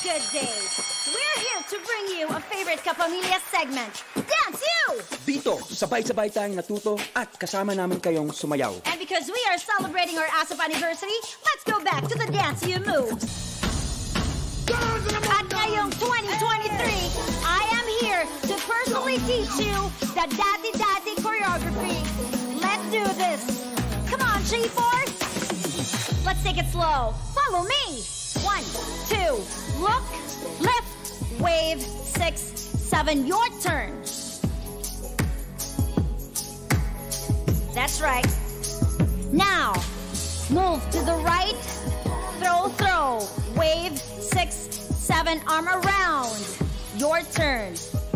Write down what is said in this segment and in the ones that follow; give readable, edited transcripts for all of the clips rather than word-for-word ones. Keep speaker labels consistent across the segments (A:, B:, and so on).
A: good day. We're here to bring you a favorite Kapamilya segment, Dance U!
B: Dito, sabay-sabay tayong natuto at kasama namin kayong sumayaw.
A: And because we are celebrating our ASAP anniversary, let's go back to the Dance U moves. At ngayong 2023, I am here to personally teach you the Dati-Dati choreography. Let's do this. Come on, G-Force. Let's take it slow. Follow me. 1, 2, look, lift, wave, 6, 7, your turn. That's right. Now, move to the right, throw, throw, wave, 6, 7, arm around. Your turn.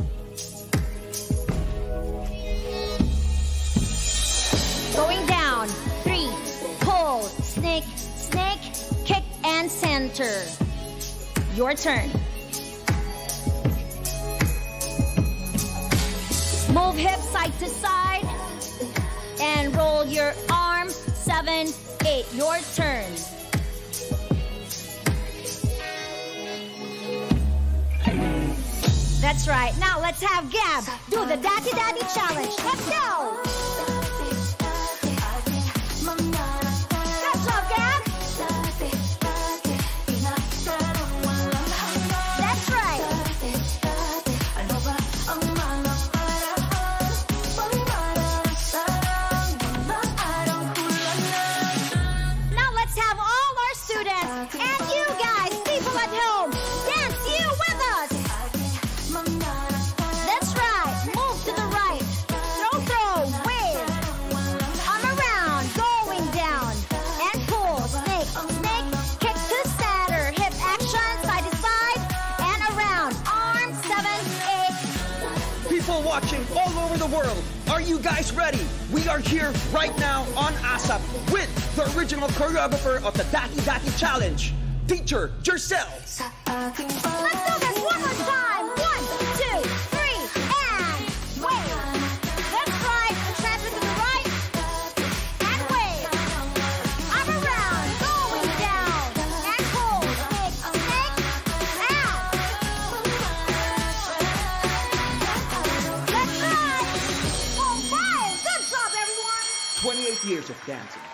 A: Going down, 3, pull, snake, snake, kick and center. Your turn. Move hip side to side and roll your arm, 7, 8. Your turn. That's right. Now let's have Gab do the Dati-Dati challenge. Let's go. Good job, Gab. That's right. Now let's have all our students and you guys, people at home, dance you with us. That's right. Move to the right. Throw, throw, wave. Arm around, going down. And pull. Snake, snake, kick to center. Hip action, side to side. And around. Arm, 7, 8.
B: People watching all over the world, are you guys ready? We are here right now on ASAP with the original choreographer of the Dati-Dati challenge, Teacher Jercel.
A: Let's do this one more time. 1, 2, 3, and wave. That's right. Transfer to the right. And wave. Arm around. Going down. And pull. Snake, snake, out. That's right. Oh, 5. Good job, everyone.
B: 28 years of dancing.